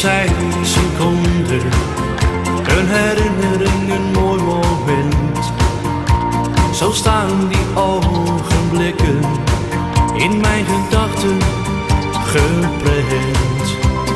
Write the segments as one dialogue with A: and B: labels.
A: zijn seconden, een herinnering, een mooi moment. Zo staan die ogenblikken in mijn gedachten geprent.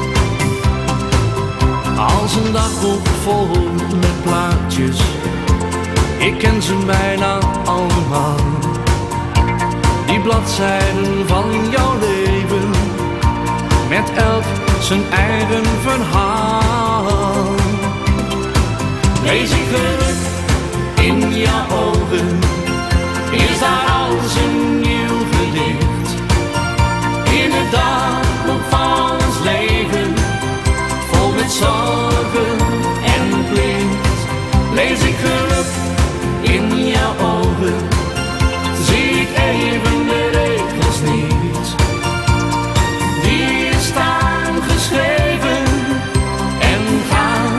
A: Als een dagboek vol met plaatjes, ik ken ze bijna allemaal. Die bladzijden van jouw leven, met elk zijn eigen verhaal. Lees ik geluk in jouw ogen, is daar als een nieuw gedicht. In het dagboek van ons leven, vol met zorgen en plicht. Lees ik geluk in jouw ogen, zie ik even de regels niet. Die staan geschreven en gaan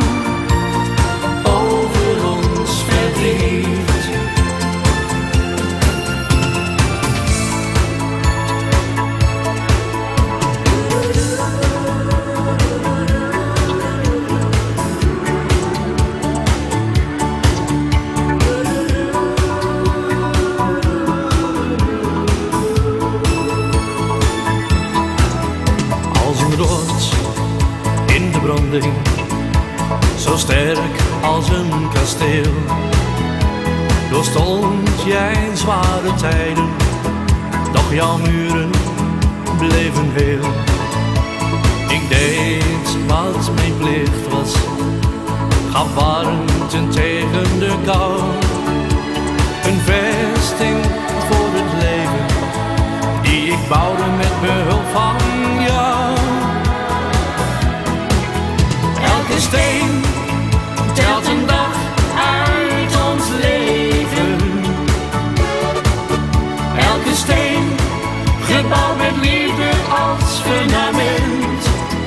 A: over ons verdriet. Rots in de branding, zo sterk als een kasteel. Doorstond jij zware tijden, doch jouw muren bleven heel. Ik deed wat mijn plicht was, gaf warmte tegen de kou. Een vesting voor het leven, die ik bouwde met behulp van jou. Elke steen telt een dag uit ons leven. Elke steen gebouwd met liefde als fundament.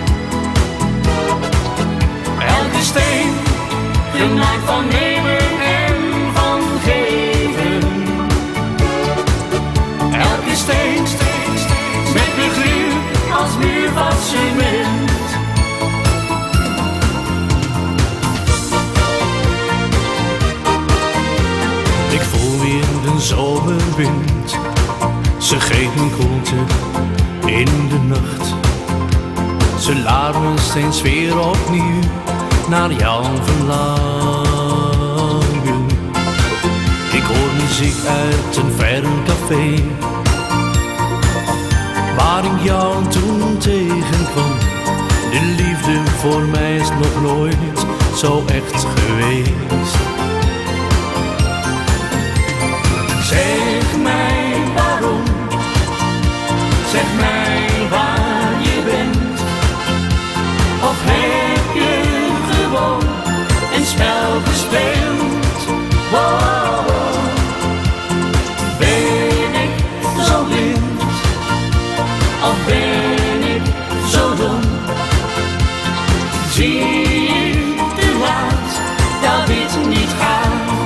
A: Elke steen gemaakt van nemen en van geven. Elke steen met begrip als muur van cement. Ik voel weer de zomerwind, ze geeft me koelte in de nacht. Ze laat me steeds weer opnieuw naar jou verlangen. Ik hoor muziek uit een ver café, waar ik jou toen tegenkwam. De liefde voor mij is nog nooit zo echt geweest. Zeg mij waarom, zeg mij waar je bent. Of heb je gewoon een spel gespeeld? Wow. Ben ik zo blind, of ben ik zo dom? Zie ik te laat dat dit niet gaat?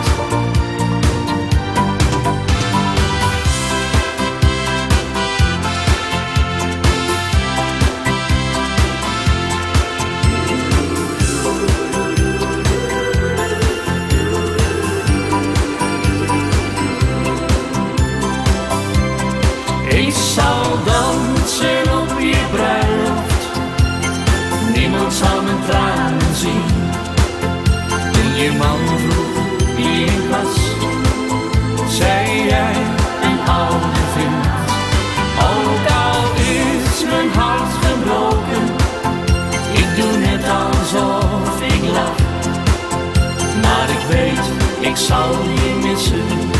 A: Ik zou dansen op je bruiloft, niemand zou mijn tranen zien. Toen je man vroeg wie ik was, zei jij een oude vriend. Ook al is mijn hart gebroken, ik doe net alsof ik lach. Maar ik weet, ik zal je missen.